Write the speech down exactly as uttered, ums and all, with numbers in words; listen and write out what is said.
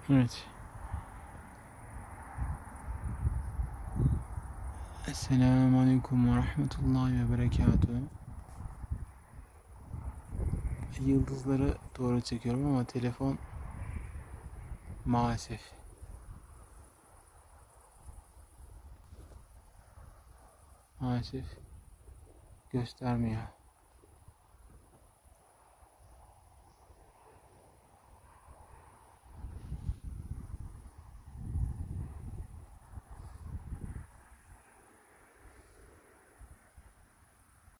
Evet. Esselamu Aleyküm ve Rahmetullahi ve Berekatuhu. Yıldızları doğru çekiyorum ama telefon maalesef maalesef göstermiyor.